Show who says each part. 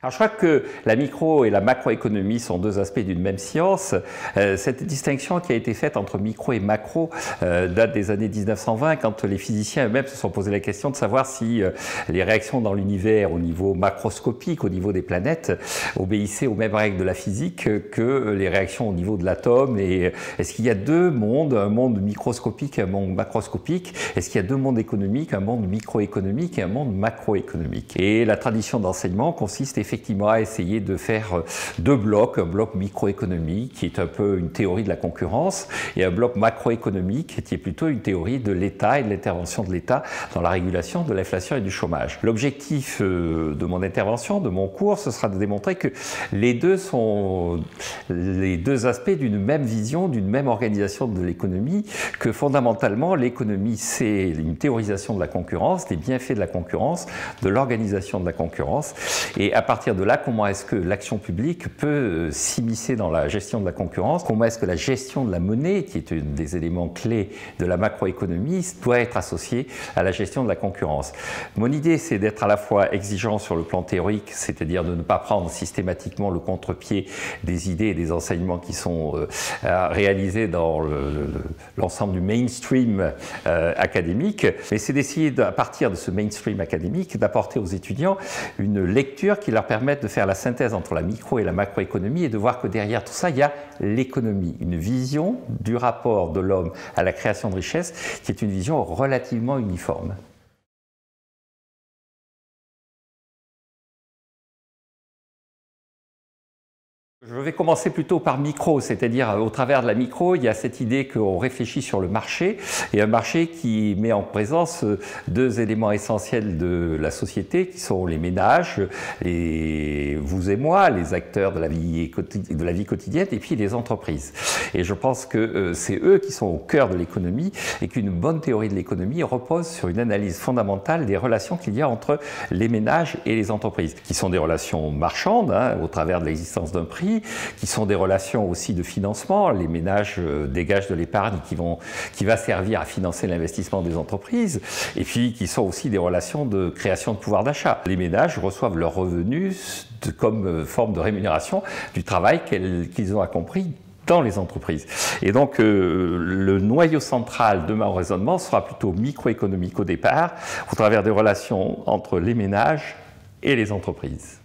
Speaker 1: Alors je crois que la micro et la macroéconomie sont deux aspects d'une même science. Cette distinction qui a été faite entre micro et macro date des années 1920, quand les physiciens eux-mêmes se sont posé la question de savoir si les réactions dans l'univers au niveau macroscopique, au niveau des planètes, obéissaient aux mêmes règles de la physique que les réactions au niveau de l'atome. Et est-ce qu'il y a deux mondes, un monde microscopique et un monde macroscopique? Est-ce qu'il y a deux mondes économiques, un monde microéconomique et un monde macroéconomique? Et la tradition d'enseignement consiste effectivement à essayer de faire deux blocs, un bloc microéconomique qui est un peu une théorie de la concurrence et un bloc macroéconomique qui est plutôt une théorie de l'État et de l'intervention de l'État dans la régulation de l'inflation et du chômage. L'objectif de mon intervention, de mon cours, ce sera de démontrer que les deux sont les deux aspects d'une même vision, d'une même organisation de l'économie, que fondamentalement l'économie c'est une théorisation de la concurrence, des bienfaits de la concurrence, de l'organisation de la concurrence, et à partir de là, comment est-ce que l'action publique peut s'immiscer dans la gestion de la concurrence? Comment est-ce que la gestion de la monnaie, qui est un des éléments clés de la macroéconomie, doit être associée à la gestion de la concurrence? Mon idée, c'est d'être à la fois exigeant sur le plan théorique, c'est-à-dire de ne pas prendre systématiquement le contre-pied des idées et des enseignements qui sont réalisés dans l'ensemble du mainstream académique, mais c'est d'essayer, à partir de ce mainstream académique, d'apporter aux étudiants une lecture qui leur permettent de faire la synthèse entre la micro et la macroéconomie et de voir que derrière tout ça, il y a l'économie, une vision du rapport de l'homme à la création de richesse qui est une vision relativement uniforme. Je vais commencer plutôt par micro, c'est-à-dire au travers de la micro, il y a cette idée qu'on réfléchit sur le marché, et un marché qui met en présence deux éléments essentiels de la société, qui sont les ménages, vous et moi, les acteurs de la vie quotidienne, et puis les entreprises. Et je pense que c'est eux qui sont au cœur de l'économie, et qu'une bonne théorie de l'économie repose sur une analyse fondamentale des relations qu'il y a entre les ménages et les entreprises, qui sont des relations marchandes, au travers de l'existence d'un prix, qui sont des relations aussi de financement. Les ménages dégagent de l'épargne qui va servir à financer l'investissement des entreprises, et puis qui sont aussi des relations de création de pouvoir d'achat. Les ménages reçoivent leurs revenus comme forme de rémunération du travail qu'ils ont accompli dans les entreprises. Et donc, le noyau central de mon raisonnement sera plutôt microéconomique au départ, au travers des relations entre les ménages et les entreprises.